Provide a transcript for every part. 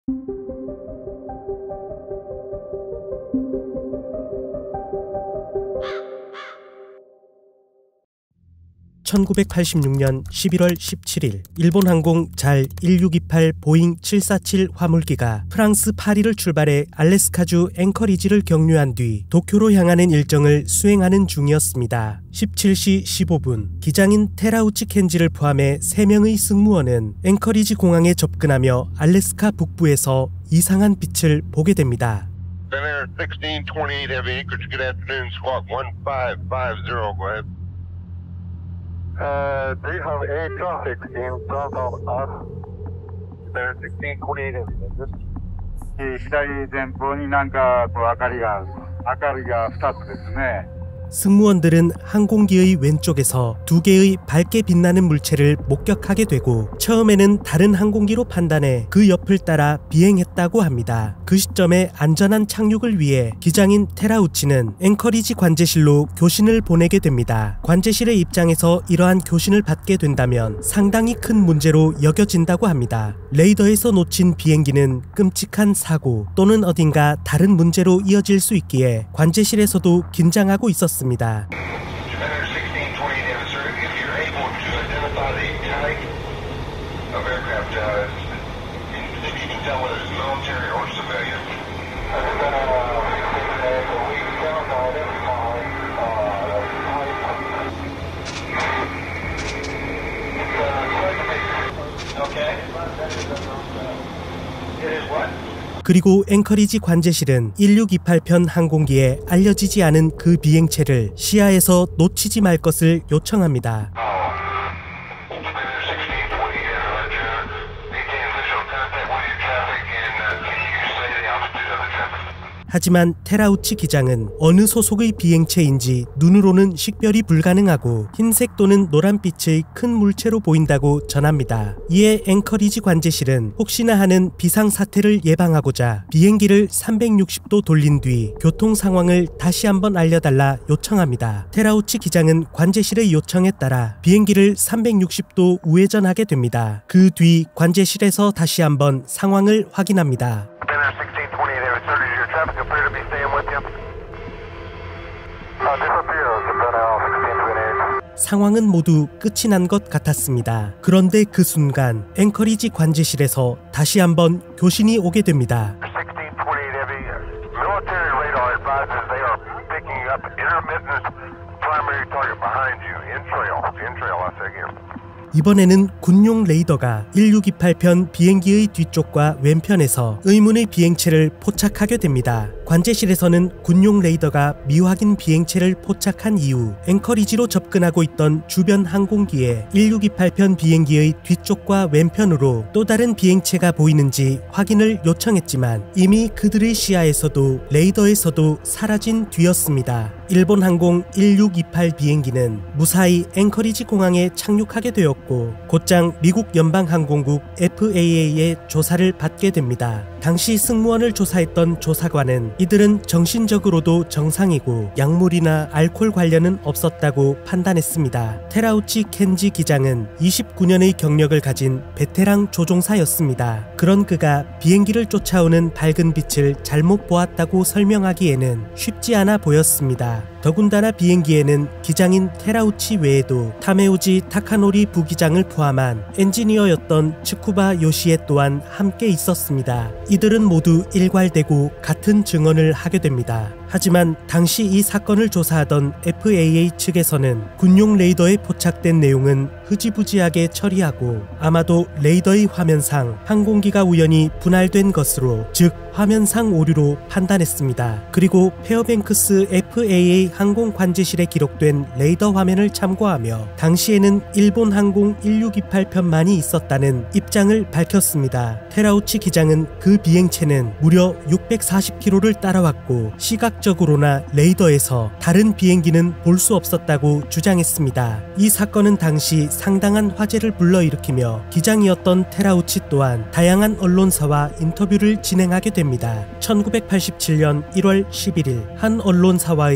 (1986년 11월 17일) 일본 항공 잘 1628 보잉 747 화물기가 프랑스 파리를 출발해 알래스카주 앵커리지를 경유한 뒤 도쿄로 향하는 일정을 수행하는 중이었습니다. 17시 15분 기장인 테라우치 켄지를 포함해 3명의 승무원은 앵커리지 공항에 접근하며 알래스카 북부에서 이상한 빛을 보게 됩니다. 1628 heavy anchorage. Good afternoon, squawk 1550. Go ahead. Do you have air traffic in front of us? There 1628 heavy. 左前方になんかこう明かりが2つですね。 승무원들은 항공기의 왼쪽에서 2개의 밝게 빛나는 물체를 목격하게 되고 처음에는 다른 항공기로 판단해 그 옆을 따라 비행했다고 합니다. 그 시점에 안전한 착륙을 위해 기장인 테라우치는 앵커리지 관제실로 교신을 보내게 됩니다. 관제실의 입장에서 이러한 교신을 받게 된다면 상당히 큰 문제로 여겨진다고 합니다. 레이더에서 놓친 비행기는 끔찍한 사고 또는 어딘가 다른 문제로 이어질 수 있기에 관제실에서도 긴장하고 있었습니다. 그리고 앵커리지 관제실은 1628편 항공기에 알려지지 않은 그 비행체를 시야에서 놓치지 말 것을 요청합니다. 하지만 테라우치 기장은 어느 소속의 비행체인지 눈으로는 식별이 불가능하고 흰색 또는 노란빛의 큰 물체로 보인다고 전합니다. 이에 앵커리지 관제실은 혹시나 하는 비상사태를 예방하고자 비행기를 360도 돌린 뒤 교통 상황을 다시 한번 알려달라 요청합니다. 테라우치 기장은 관제실의 요청에 따라 비행기를 360도 우회전하게 됩니다. 그 뒤 관제실에서 다시 한번 상황을 확인합니다. 상황은 모두 끝이 난 것 같았습니다. 그런데 그 순간 앵커리지 관제실에서 다시 한번 교신이 오게 됩니다. 이번에는 군용 레이더가 1628편 비행기의 뒤쪽과 왼편에서 의문의 비행체를 포착하게 됩니다. 관제실에서는 군용 레이더가 미확인 비행체를 포착한 이후 앵커리지로 접근하고 있던 주변 항공기에 1628편 비행기의 뒤쪽과 왼편으로 또 다른 비행체가 보이는지 확인을 요청했지만 이미 그들의 시야에서도 레이더에서도 사라진 뒤였습니다. 일본 항공 1628 비행기는 무사히 앵커리지 공항에 착륙하게 되었고 곧장 미국 연방항공국 FAA의 조사를 받게 됩니다. 당시 승무원을 조사했던 조사관은 이들은 정신적으로도 정상이고 약물이나 알코올 관련은 없었다고 판단했습니다. 테라우치 켄지 기장은 29년의 경력을 가진 베테랑 조종사였습니다. 그런 그가 비행기를 쫓아오는 밝은 빛을 잘못 보았다고 설명하기에는 쉽지 않아 보였습니다. 더군다나 비행기에는 기장인 테라우치 외에도 타메우지 타카노리 부기장을 포함한 엔지니어였던 츠쿠바 요시에 또한 함께 있었습니다. 이들은 모두 일괄되고 같은 증언을 하게 됩니다. 하지만 당시 이 사건을 조사하던 FAA 측에서는 군용 레이더에 포착된 내용은 흐지부지하게 처리하고 아마도 레이더의 화면상 항공기가 우연히 분할된 것으로 즉 화면상 오류로 판단했습니다. 그리고 페어뱅크스 FAA 항공 관제실에 기록된 레이더 화면을 참고하며 당시에는 일본 항공 1628편만이 있었다는 입장을 밝혔습니다. 테라우치 기장은 그 비행체는 무려 640km를 따라왔고 시각적으로나 레이더에서 다른 비행기는 볼 수 없었다고 주장했습니다. 이 사건은 당시 상당한 화제를 불러일으키며 기장이었던 테라우치 또한 다양한 언론사와 인터뷰를 진행하게 됩니다. 1987년 1월 11일 한 언론사와의 인터뷰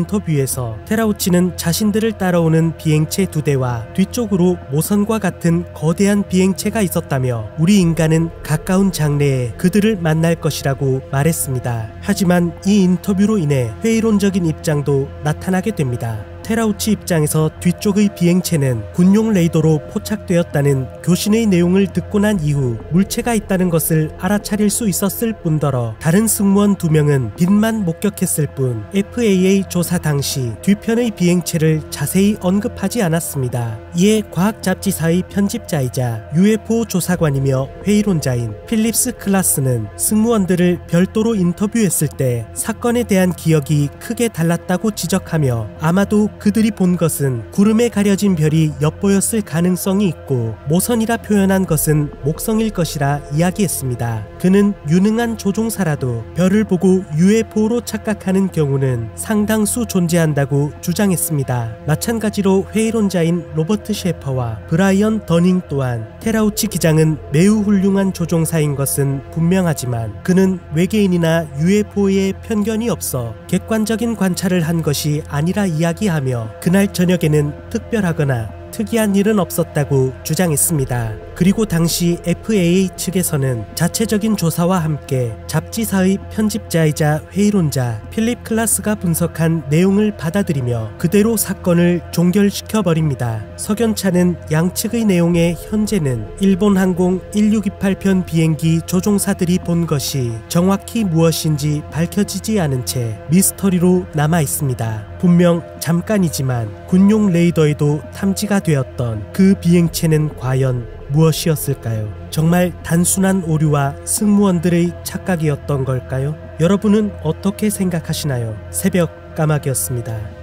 인터뷰에서 테라우치는 자신들을 따라오는 비행체 2대와 뒤쪽으로 모선과 같은 거대한 비행체가 있었다며 우리 인간은 가까운 장래에 그들을 만날 것이라고 말했습니다. 하지만 이 인터뷰로 인해 회의론적인 입장도 나타나게 됩니다. 테라우치 입장에서 뒤쪽의 비행체는 군용 레이더로 포착되었다는 교신의 내용을 듣고 난 이후 물체가 있다는 것을 알아차릴 수 있었을 뿐더러 다른 승무원 2명은 빛만 목격했을 뿐 FAA 조사 당시 뒤편의 비행체를 자세히 언급하지 않았습니다. 이에 과학잡지사의 편집자이자 UFO 조사관이며 회의론자인 필립스 클라스는 승무원들을 별도로 인터뷰했을 때 사건에 대한 기억이 크게 달랐다고 지적하며 아마도 그들이 본 것은 구름에 가려진 별이 엿보였을 가능성이 있고 모선이라 표현한 것은 목성일 것이라 이야기했습니다. 그는 유능한 조종사라도 별을 보고 UFO로 착각하는 경우는 상당수 존재한다고 주장했습니다. 마찬가지로 회의론자인 로버트 셰퍼와 브라이언 더닝 또한 테라우치 기장은 매우 훌륭한 조종사인 것은 분명하지만 그는 외계인이나 UFO에 편견이 없어 객관적인 관찰을 한 것이 아니라 이야기하며 그날 저녁에는 특별하거나 특이한 일은 없었다고 주장했습니다. 그리고 당시 FAA 측에서는 자체적인 조사와 함께 잡지사의 편집자이자 회의론자 필립 클라스가 분석한 내용을 받아들이며 그대로 사건을 종결시켜버립니다. 석연차는 양측의 내용에 현재는 일본 항공 1628편 비행기 조종사들이 본 것이 정확히 무엇인지 밝혀지지 않은 채 미스터리로 남아있습니다. 분명 잠깐이지만 군용 레이더에도 탐지가 되었던 그 비행체는 과연 무엇이었을까요? 정말 단순한 오류와 승무원들의 착각이었던 걸까요? 여러분은 어떻게 생각하시나요? 새벽 까마귀였습니다.